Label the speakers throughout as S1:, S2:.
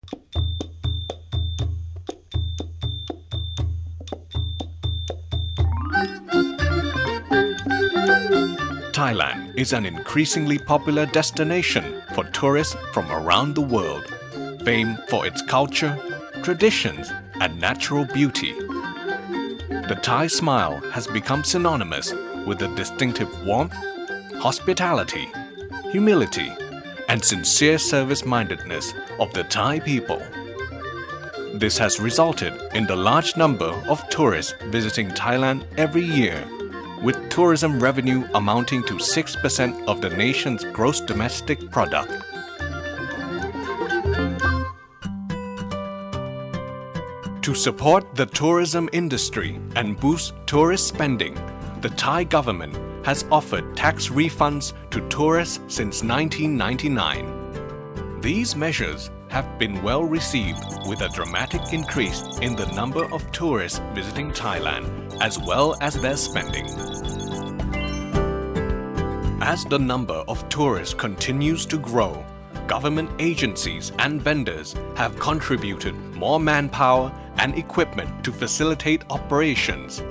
S1: Thailand is an increasingly popular destination for tourists from around the world, famed for its culture, traditions, and natural beauty. The Thai smile has become synonymous with the distinctive warmth, hospitality, humility, and sincere service-mindedness of the Thai people. This has resulted in the large number of tourists visiting Thailand every year, with tourism revenue amounting to 6% of the nation's gross domestic product. To support the tourism industry and boost tourist spending, the Thai government has offered tax refunds to tourists since 1999. These measures have been well received, with a dramatic increase in the number of tourists visiting Thailand as well as their spending. As the number of tourists continues to grow, government agencies and vendors have contributed more manpower and equipment to facilitate operations.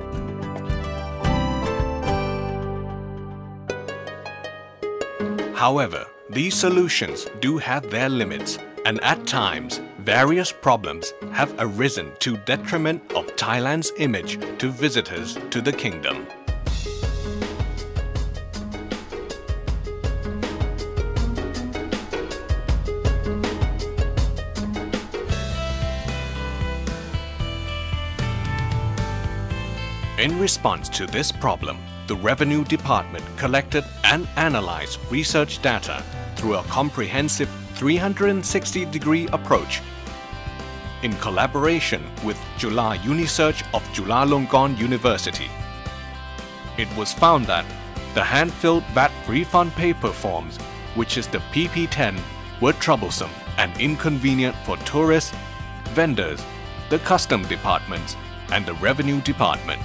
S1: However, these solutions do have their limits, and at times, various problems have arisen to detriment of Thailand's image to visitors to the kingdom. In response to this problem, the Revenue Department collected and analyzed research data through a comprehensive 360-degree approach. In collaboration with Jula Unisearch of Chulalongkorn University, it was found that the hand-filled VAT refund paper forms, which is the PP10, were troublesome and inconvenient for tourists, vendors, the custom departments, and the Revenue Department.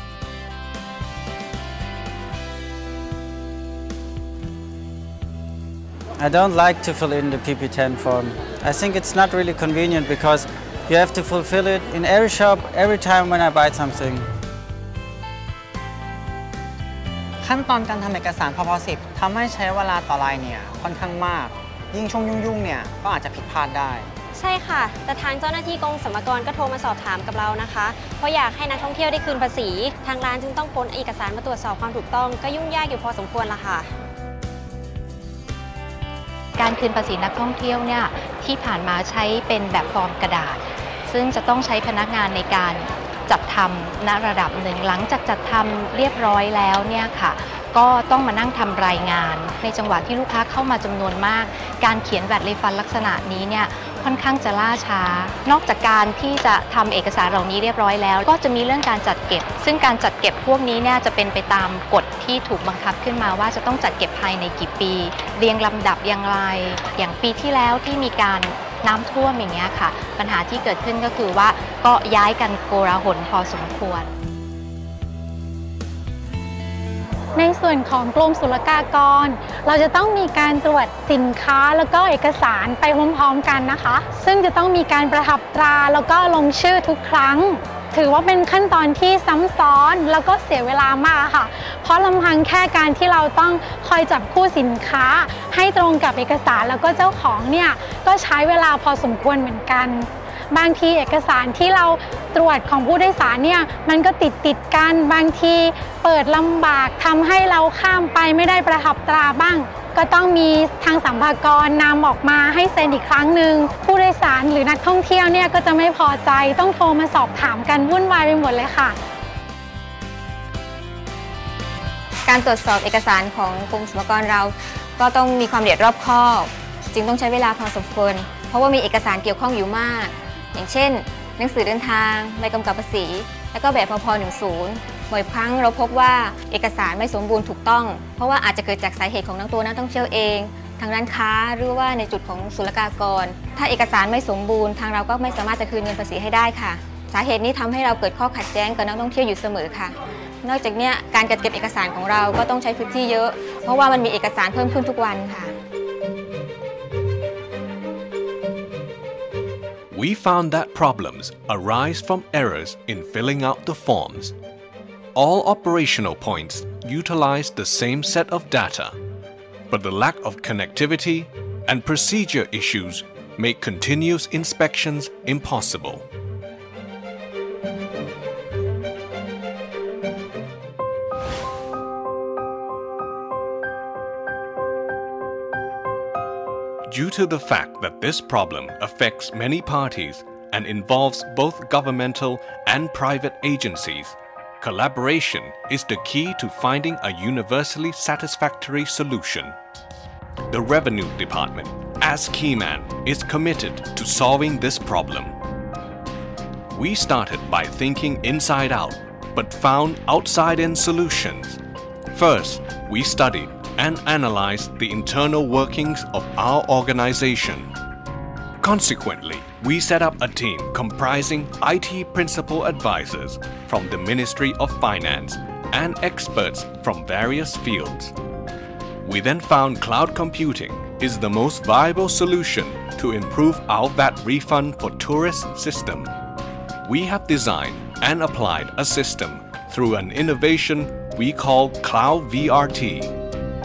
S2: I don't like to fill in the PP10 form. I think it's not really convenient because you have to fulfill it in every shop, every time when I buy something.
S3: ขั้นตอนการทำเอกสารพพ10ทำให้ใช้เวลาต่อรายเนี่ยค่อนข้างมากยิ่งช่วงยุ่งๆเนี่ยก็อาจจะผิดพลาดได้
S4: ใช่ค่ะแต่ทางเจ้าหน้าที่กรมสรรพากรก็โทรมาสอบถามกับเรานะคะเพราะอยากให้นักท่องเที่ยวได้คืนภาษีทางร้านจึงต้องพ้นเอกสารมาตรวจสอบความถูกต้องก็ยุ่งยากอยู่พอสมควรละค่ะ
S5: การคืนภาษีนักท่องเที่ยวเนี่ยที่ผ่านมาใช้เป็นแบบฟอร์มกระดาษซึ่งจะต้องใช้พนักงานในการจัดทำณระดับหนึ่งหลังจากจัดทำเรียบร้อยแล้วเนี่ยค่ะก็ต้องมานั่งทำรายงานในจังหวะที่ลูกค้าเข้ามาจำนวนมากการเขียนแวดรีฟันลักษณะนี้เนี่ยค่อนข้างจะล่าช้านอกจากการที่จะทำเอกสารเหล่านี้เรียบร้อยแล้วก็จะมีเรื่องการจัดเก็บซึ่งการจัดเก็บพวกนี้เนี่ยจะเป็นไปตามกฎที่ถูกบังคับขึ้นมาว่าจะต้องจัดเก็บภายในกี่ปีเรียงลำดับอย่างไรอย่างปีที่แล้วที่มีการน้ำท่วมอย่างเงี้ยค่ะปัญหาที่เกิดขึ้นก็คือว่าก็ย้ายกันโกลาหลพอสมควร
S6: ในส่วนของกรมศุลกากรเราจะต้องมีการตรวจสินค้าแล้วก็เอกสารไปพร้อมๆกันนะคะซึ่งจะต้องมีการประทับตราแล้วก็ลงชื่อทุกครั้งถือว่าเป็นขั้นตอนที่ซ้ำซ้อนแล้วก็เสียเวลามากค่ะเพราะลำพังแค่การที่เราต้องคอยจับคู่สินค้าให้ตรงกับเอกสารแล้วก็เจ้าของเนี่ยก็ใช้เวลาพอสมควรเหมือนกันบางทีเอกสารที่เราตรวจของผู้โดยสารเนี่ยมันก็ติดกันบางทีเปิดลำบากทำให้เราข้ามไปไม่ได้ประทับตราบ้างก็ต้องมีทางสรรพากรนำออกมาให้เซ็นอีกครั้งหนึ่งผู้โดยสารหรือนักท่องเที่ยวเนี่ยก็จะไม่พอใจต้องโทรมาสอบถามกันวุ่นวายไปหมดเลยค่ะ
S4: การตรวจสอบเอกสารของกรมสรรพากรเราก็ต้องมีความละเอียดรอบคอบจึงต้องใช้เวลาพอสมควรเพราะว่ามีเอกสารเกี่ยวข้องอยู่มากอย่างเช่นหนังสือเดินทางใบกำกับภาษีและก็แบบพพ10บ่อยครั้งเราพบว่าเอกสารไม่สมบูรณ์ถูกต้องเพราะว่าอาจจะเกิดจากสาเหตุของนักท่องเที่ยวเองทางร้านค้าหรือว่าในจุดของศุลกากรถ้าเอกสารไม่สมบูรณ์ทางเราก็ไม่สามารถจะคืนเงินภาษีให้ได้ค่ะสาเหตุนี้ทำให้เราเกิดข้อขัดแย้งกับนักท่องเที่ยวอยู่เสมอค่ะนอกจากนี้การจัดเก็บเอกสารของเราก็ต้องใช้พื้นที่เยอะเพราะว่ามันมีเอกสารเพิ่มขึ้นทุกวันค่ะ
S1: We found that problems arise from errors in filling out the forms. All operational points utilize the same set of data, but the lack of connectivity and procedure issues make continuous inspections impossible. Due to the fact that this problem affects many parties and involves both governmental and private agencies, collaboration is the key to finding a universally satisfactory solution. The Revenue Department, as Keyman, is committed to solving this problem. We started by thinking inside out, but found outside-in solutions. First, we studied and analyzed the internal workings of our organization. Consequently, we set up a team comprising IT principal advisors from the Ministry of Finance and experts from various fields. We then found cloud computing is the most viable solution to improve our VAT refund for tourists system. We have designed and applied a system through an innovation we call Cloud VRT.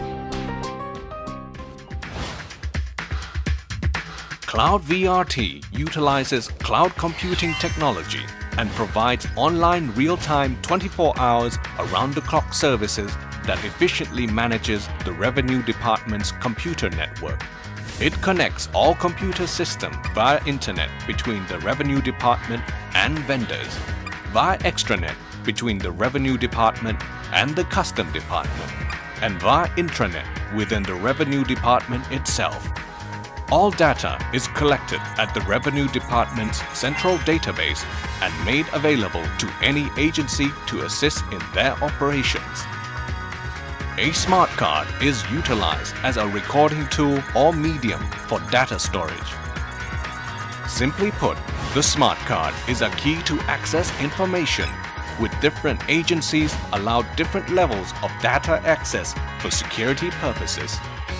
S1: Cloud VRT utilizes cloud computing technology and provides online real-time 24 hours around-the-clock services that efficiently manages the Revenue Department's computer network. It connects all computer systems via internet between the Revenue Department and vendors, via extranet between the Revenue Department and the Custom Department, and via intranet within the Revenue Department itself. All data is collected at the Revenue Department's central database and made available to any agency to assist in their operations. A smart card is utilized as a recording tool or medium for data storage. Simply put, the smart card is a key to access information, with different agencies allow different levels of data access for security purposes.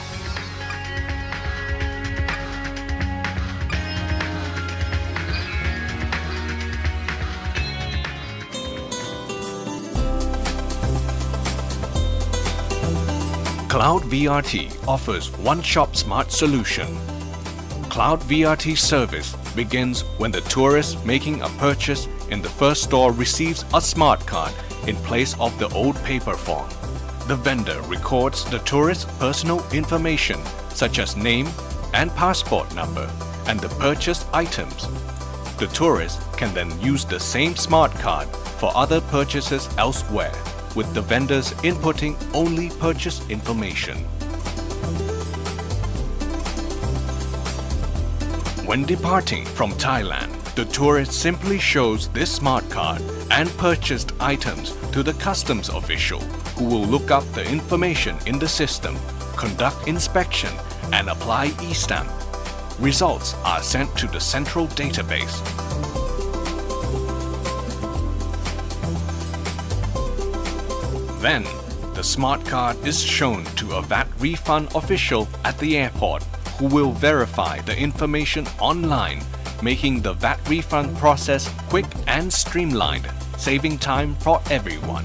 S1: Cloud VRT offers one-shop smart solution. Cloud VRT service begins when the tourist making a purchase in the first store receives a smart card in place of the old paper form. The vendor records the tourist's personal information such as name and passport number and the purchased items. The tourist can then use the same smart card for other purchases elsewhere, with the vendors inputting only purchase information. When departing from Thailand, the tourist simply shows this smart card and purchased items to the customs official, who will look up the information in the system, conduct inspection, and apply e-stamp. Results are sent to the central database. Then, the smart card is shown to a VAT refund official at the airport, who will verify the information online, making the VAT refund process quick and streamlined, saving time for everyone.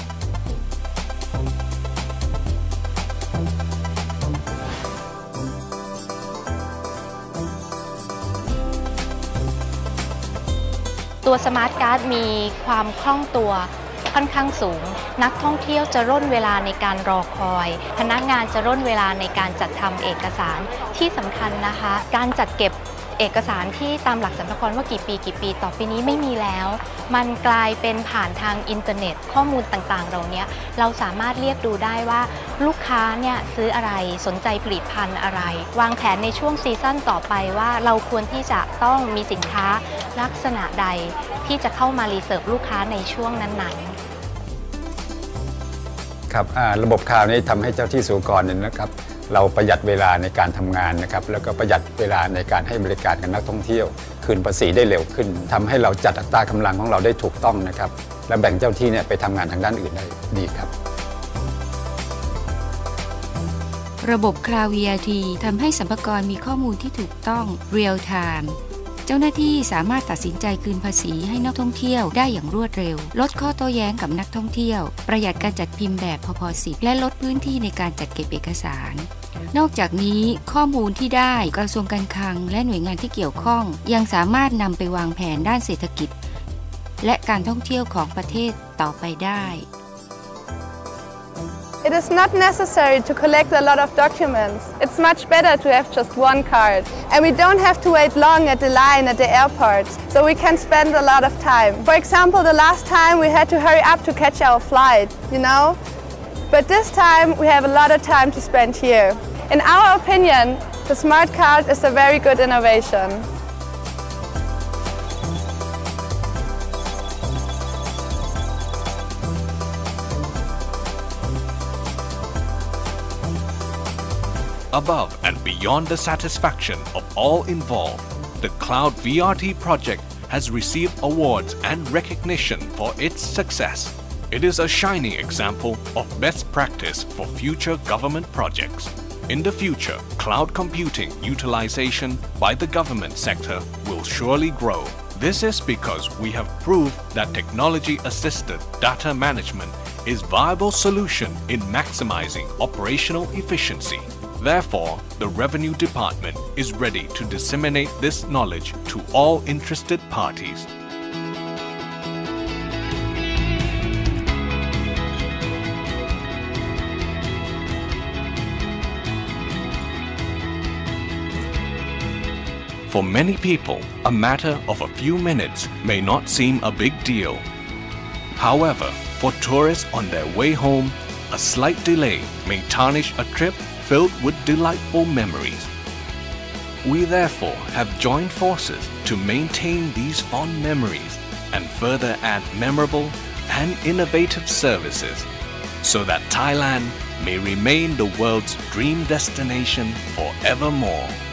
S5: ตัวสมาร์ทการ์ดมีความคล่องตัวค่อนข้างสูงนักท่องเที่ยวจะร่นเวลาในการรอคอยพนักงานจะร่นเวลาในการจัดทำเอกสารที่สำคัญนะคะการจัดเก็บเอกสารที่ตามหลักสรรพากรว่ากี่ปีต่อไปนี้ไม่มีแล้วมันกลายเป็นผ่านทางอินเทอร์เน็ตข้อมูลต่างๆเราเนี้ยเราสามารถเรียกดูได้ว่าลูกค้าเนี่ยซื้ออะไรสนใจผลิตภัณฑ์อะไรวางแผนในช่วงซีซั่นต่อไปว่าเราควรที่จะต้องมีสินค้าลักษณะใดที่จะเข้ามารีเซิร์ฟลูกค้าในช่วงนั้นๆ
S7: ครับระบบคลาวด์นี้ทำให้เจ้าที่ศุลกากรเนี่ยนะครับเราประหยัดเวลาในการทำงานนะครับแล้วก็ประหยัดเวลาในการให้บริการกับนักท่องเที่ยวคืนภาษีได้เร็วขึ้นทำให้เราจัดอัตรากำลังของเราได้ถูกต้องนะครับและแบ่งเจ้าที่เนี่ยไปทำงานทางด้านอื่นได้ดีครับ
S8: ระบบ Cloud VRT ทำให้สรรพากรมีข้อมูลที่ถูกต้อง Real Time เจ้าหน้าที่สามารถตัดสินใจคืนภาษีให้นักท่องเที่ยวได้อย่างรวดเร็วลดข้อโต้แย้งกับนักท่องเที่ยวประหยัดการจัดพิมพ์แบบพพ10และลดพื้นที่ในการจัดเก็บเอกสารนอกจากนี้ข้อมูลที่ได้กระทรวงการคลังและหน่วยงานที่เกี่ยวข้องยังสามารถนำไปวางแผนด้านเศรษฐกิจและการท่องเที่ยวของประเทศต่อไปได้
S9: It is not necessary to collect a lot of documents. It's much better to have just one card. And we don't have to wait long at the line at the airport, so we can spend a lot of time. For example, the last time we had to hurry up to catch our flight, But this time we have a lot of time to spend here. In our opinion, the smart card is a very good innovation.
S1: Above and beyond the satisfaction of all involved, the Cloud VRT project has received awards and recognition for its success. It is a shining example of best practice for future government projects. In the future, cloud computing utilization by the government sector will surely grow. This is because we have proved that technology-assisted data management is a viable solution in maximizing operational efficiency. Therefore, the Revenue Department is ready to disseminate this knowledge to all interested parties. For many people, a matter of a few minutes may not seem a big deal. However, for tourists on their way home, a slight delay may tarnish a trip filled with delightful memories. We therefore have joined forces to maintain these fond memories and further add memorable and innovative services so that Thailand may remain the world's dream destination forevermore.